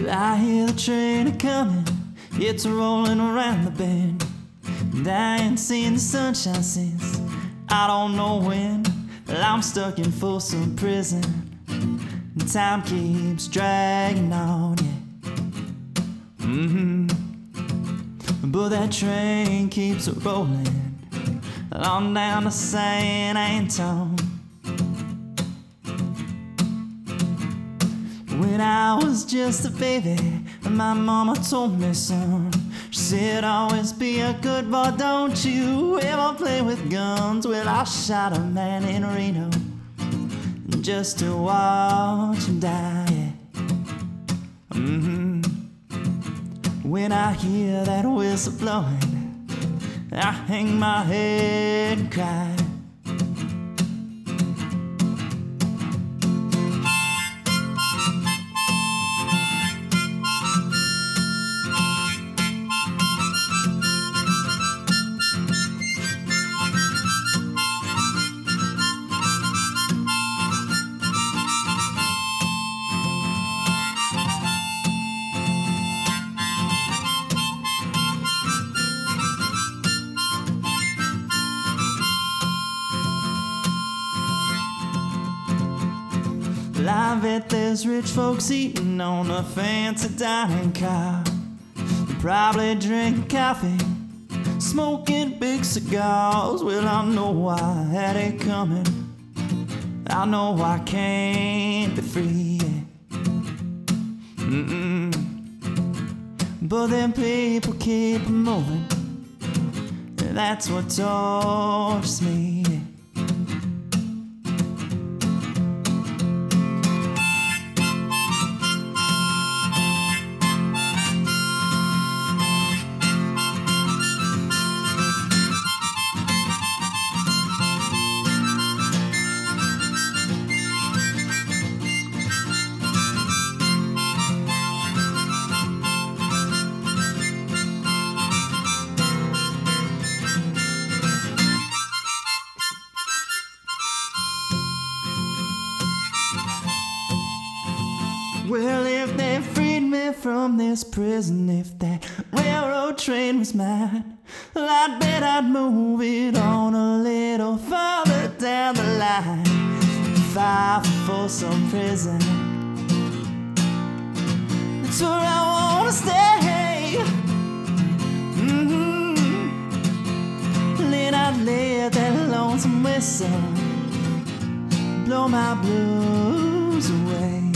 I hear the train a-comin', it's a-rollin' around the bend, and I ain't seen the sunshine since I don't know when. Well, I'm stuck in Folsom Prison, and time keeps dragging on, yeah. But that train keeps a-rollin' on down to San Antone. When I was just a baby, my mama told me, son, she said, always be a good boy, don't you ever play with guns. Well, I shot a man in Reno just to watch him die, yeah. When I hear that whistle blowing, I hang my head and cry. I bet there's rich folks eating on a fancy dining car. They probably drink coffee, smoking big cigars. Well, I know I had it coming, I know I can't be free, yeah. But then people keep moving, that's what tortures me, yeah. Well, if they freed me from this prison, if that railroad train was mine, well, I'd bet I'd move it on a little farther down the line. Far from Folsom Prison, that's where I wanna stay. Then I'd let that lonesome whistle blow my blues away.